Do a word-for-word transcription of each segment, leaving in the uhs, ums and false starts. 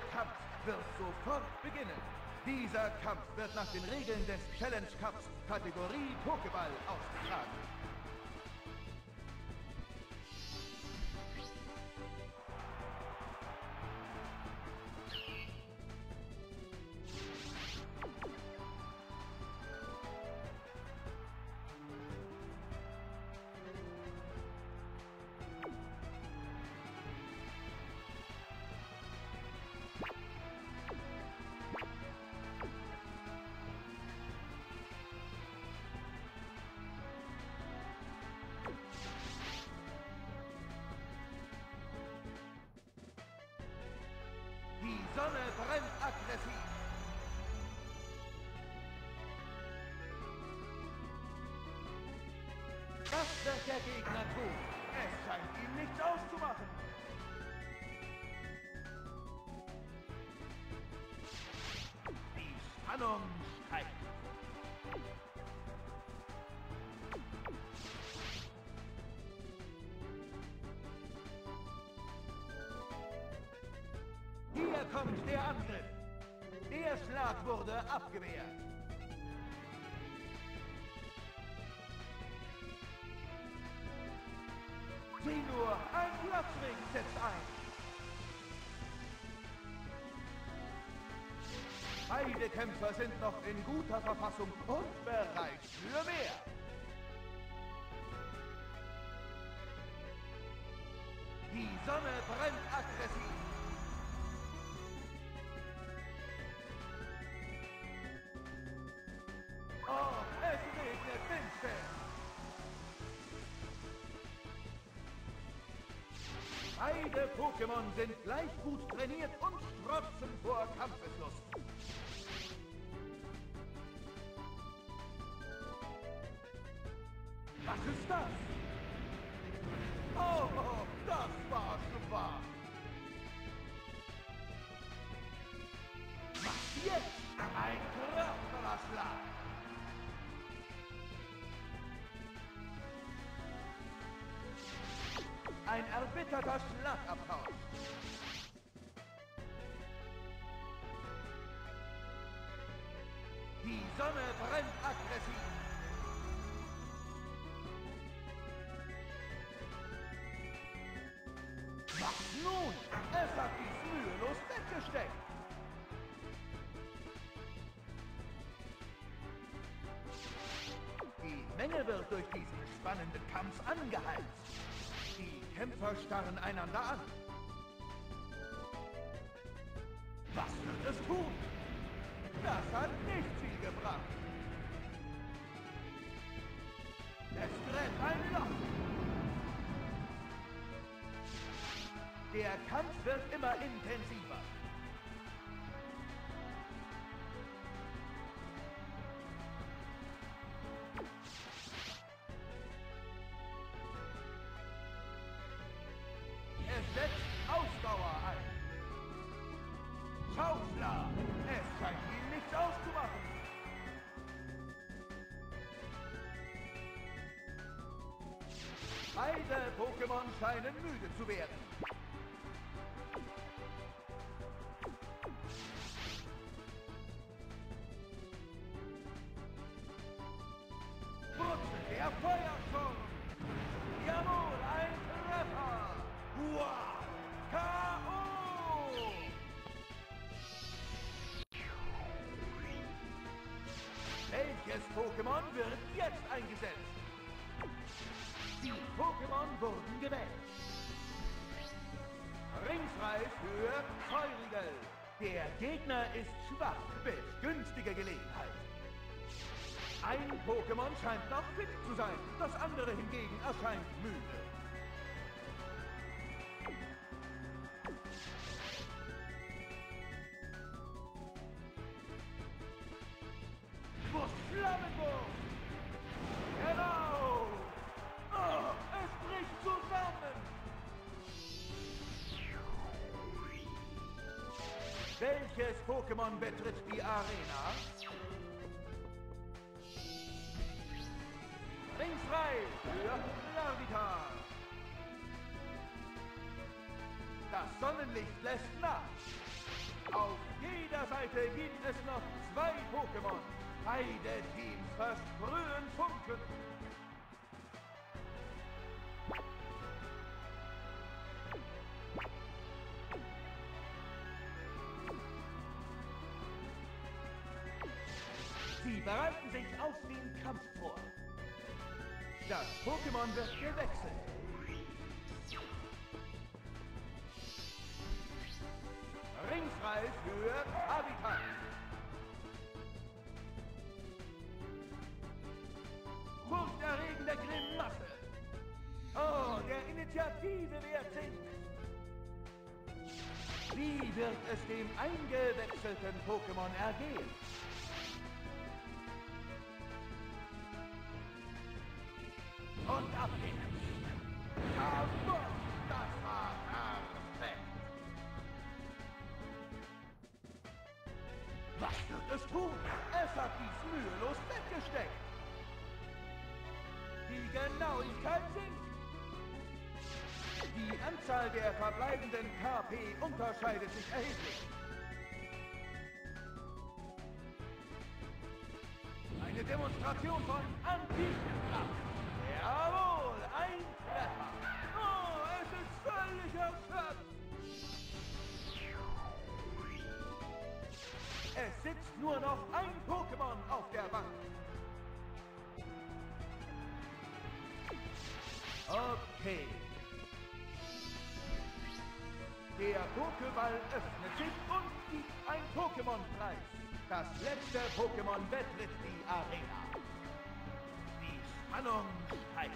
Kampf wird sofort beginnen. Dieser Kampf wird nach den Regeln des Challenge Cups Kategorie Pokéball ausgetragen. Die Sonne brennt aggressiv. Was wird der Gegner tun? Es scheint ihm nichts auszumachen. Die Spannung steigt. Hier kommt der Angriff. Der Schlag wurde abgewehrt. Sieh nur, ein Platzweg setzt ein. Beide Kämpfer sind noch in guter Verfassung und bereit für mehr. Die Sonne brennt aggressiv. Oh, es regnet windstill. Beide Pokémon sind gleich gut trainiert und strotzen vor Kampfeslust. Was ist das? Oh, das war super. Was jetzt? Ein kraftvoller Schlag. Ein erbitterter Schlagabtausch. Die Sonne brennt aggressiv. Was nun? Es hat dies mühelos weggesteckt. Die Menge wird durch diesen spannenden Kampf angeheizt. Die Kämpfer starren einander an. Was wird es tun? Das hat nicht viel gebracht. Es gräbt ein Loch. Der Kampf wird immer intensiver. Es setzt Ausdauer ein. Schaufler! Es scheint ihm nichts auszumachen. Beide Pokémon scheinen müde zu werden. Wurzel der Feuersturm! Jawohl, ein Treffer! Wow! K O! Welches Pokémon wird jetzt eingesetzt? Die Pokémon wurden gewählt. Ringsfrei für Feurigel. Der Gegner ist schwach, bis günstige Gelegenheit. Ein Pokémon scheint noch fit zu sein, das andere hingegen erscheint müde. Flammenwurf! Genau! Oh, es bricht zusammen! Welches Pokémon betritt die Arena? Ringsfrei für Larvitar! Das Sonnenlicht lässt nach! Auf jeder Seite gibt es noch zwei Pokémon. Beide Teams versprühen Funken. Sie bereiten sich auf den Kampf vor. Das Pokémon wird gewechselt. Ringfrei für Habitat. Furchterregende Grimasse. Oh, der Initiative-Wert sinkt. Wie wird es dem eingewechselten Pokémon ergehen? Und ab geht's. Aber das war perfekt. Was wird es tun? Es hat dies mühelos weggesteckt. Die Genauigkeit sinkt. Die Anzahl der verbleibenden K P unterscheidet sich erheblich. Eine Demonstration von antiken Kraft. Jawohl, ein Treffer. Oh, es ist völlig erschöpft. Es sitzt nur noch ein Pokémon auf der Bank. Okay. Der Pokéball öffnet sich und gibt ein Pokémon-Preis. Das letzte Pokémon betritt die Arena. Die Spannung steigt.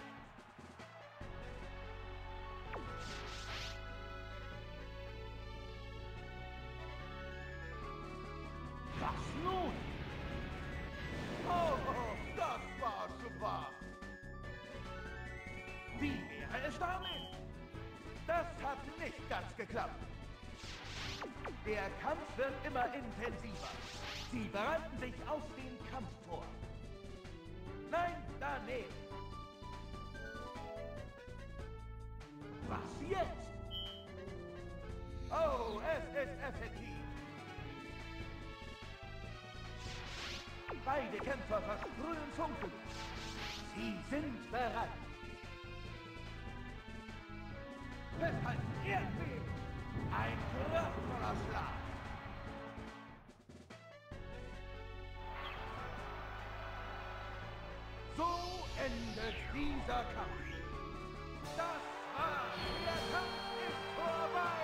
Was nun? Oh, das war schwach. Wie wäre es damit? Das hat nicht ganz geklappt. Der Kampf wird immer intensiver. Sie bereiten sich auf den Kampf vor. Nein, daneben. Was jetzt? Oh, es ist effektiv. Beide Kämpfer versprühen Funken. Sie sind bereit. Festhalten, Erdbeben. Ein kraftvoller Schlag. So endet dieser Kampf. Das war's. Der Kampf ist vorbei.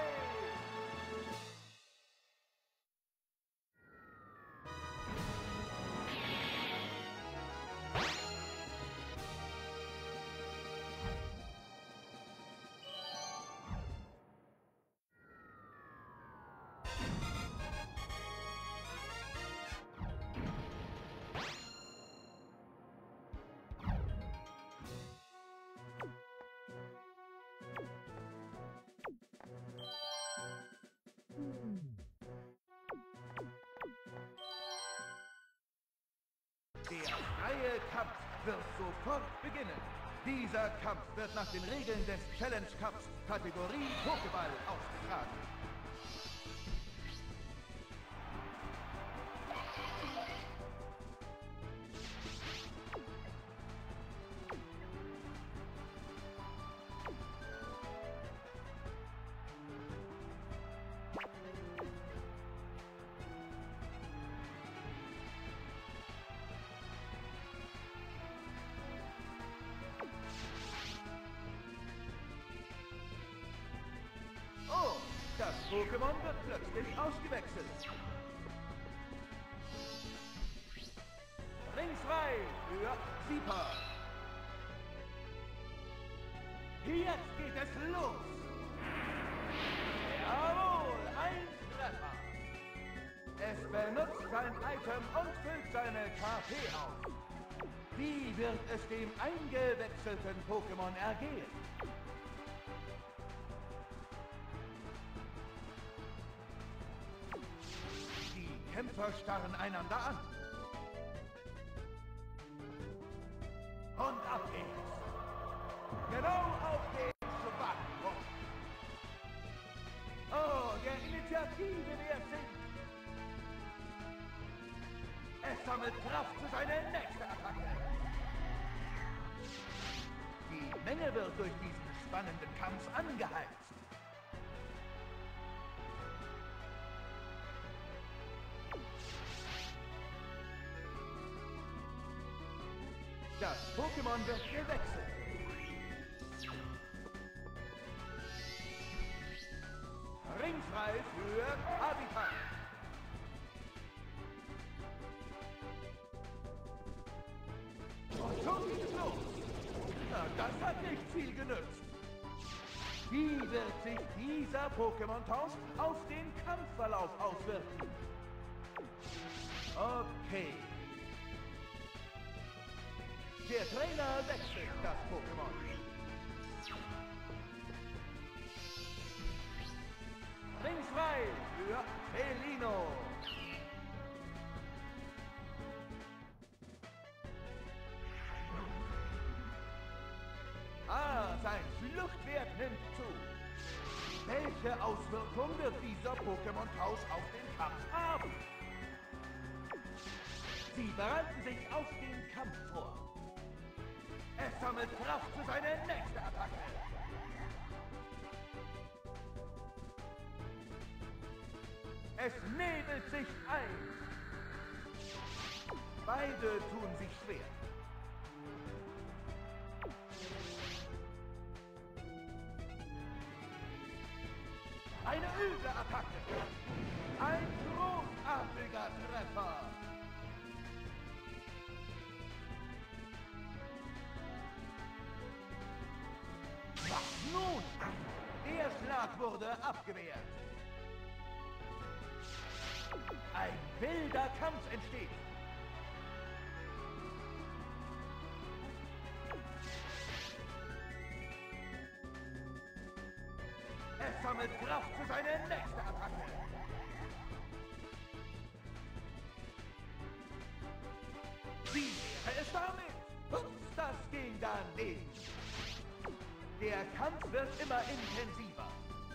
Der freie Kampf wird sofort beginnen. Dieser Kampf wird nach den Regeln des Challenge Cups Kategorie Pokéball ausgetragen. Oh, das Pokémon wird plötzlich ausgewechselt. Ringsfrei für Sieper. Jetzt geht es los. Jawohl, ein Treffer. Es benutzt sein Item und füllt seine K P auf. Wie wird es dem eingewechselten Pokémon ergehen? Die Kämpfer starren einander an. Und ab geht's. Genau auf den Schwachpunkt. Oh, der Initiative-Wert sinkt. sammelt Kraft für seine nächste Attacke. Die Menge wird durch diesen spannenden Kampf angeheizt. Das Pokémon wird gewechselt. Ringfrei für Habitat. Und schon geht es los. Na, das hat nicht viel genützt. Wie wird sich dieser Pokémon-Tausch auf den Kampfverlauf auswirken? Okay. Der Trainer wechselt das Pokémon. Links frei für Felino. Ah, sein Fluchtwert nimmt zu. Welche Auswirkung wird dieser Pokémon-Tausch auf den Kampf haben? Sie bereiten sich auf den Kampf vor. Es sammelt Kraft für seine nächste Attacke. Es nebelt sich ein. Beide tun sich schwer. Eine üble Attacke. Ein großartiger Treffer. Was nun? Der Schlag wurde abgewehrt. Ein wilder Kampf entsteht. Es sammelt Kraft für seine nächste Attacke. Wie wäre es damit? Ups, das ging daneben. Der Kampf wird immer intensiver.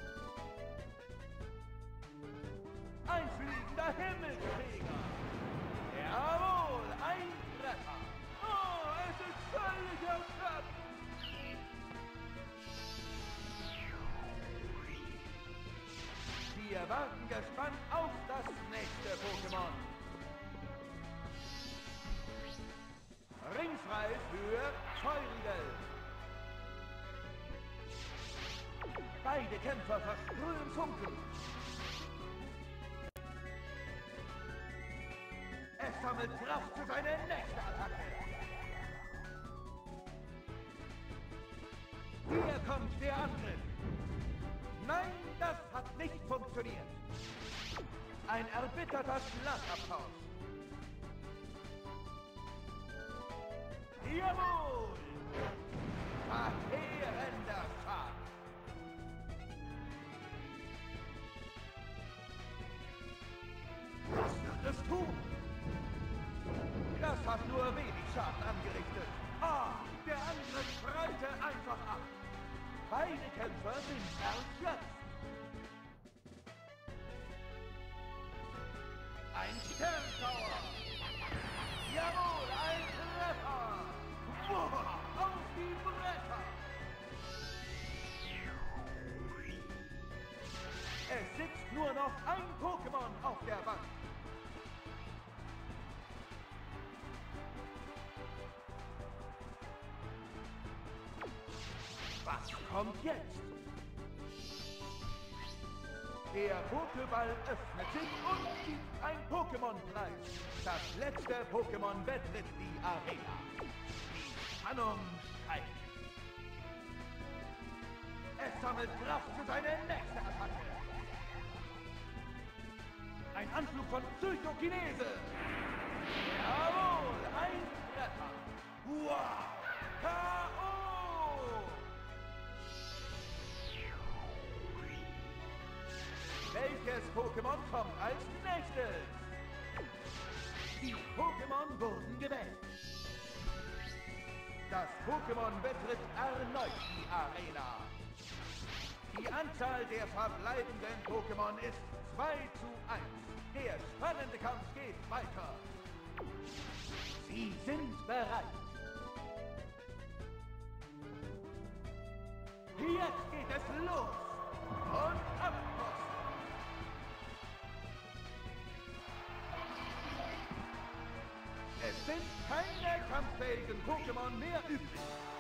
Ein fliegender Himmelsträger. Jawohl, ein Treffer. Oh, es ist völlig erschöpft. Wir warten gespannt auf das nächste Pokémon. Ringfrei für Feurigel. Beide Kämpfer versprühen Funken. Es sammelt Kraft für seine nächste Attacke. Hier kommt der Angriff. Nein, das hat nicht funktioniert. Ein erbitterter Schlagabtausch. Jawohl! Verheerender Schaden. Was wird es tun? Das hat nur wenig Schaden angerichtet. Ah, der Angriff prallte einfach ab. Beide Kämpfer sind erschöpft. Ein Sternschauer. Jawohl, ein Treffer. Boah, auf die Bretter. Es sitzt nur noch ein Pokémon auf der Bank. Was kommt jetzt? Der Pokéball öffnet sich und gibt ein Pokémon-Preis. Das letzte Pokémon betritt die Arena. Die Spannung steigt. Es sammelt Kraft für seine nächste Attacke. Ein Anflug von Psychokinese. Jawohl, ein Treffer. Wow, K O Welches Pokémon kommt als nächstes? Die Pokémon wurden gewählt. Das Pokémon betritt erneut die Arena. Die Anzahl der verbleibenden Pokémon ist zwei zu eins. Der spannende Kampf geht weiter. Sie sind bereit. Jetzt geht es los. Und ab. Es sind keine kampffähigen Pokémon mehr übrig.